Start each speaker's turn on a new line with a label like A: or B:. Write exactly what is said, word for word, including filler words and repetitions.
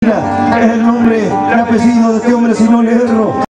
A: Ávila es el nombre y apellido de este hombre, si no le erro.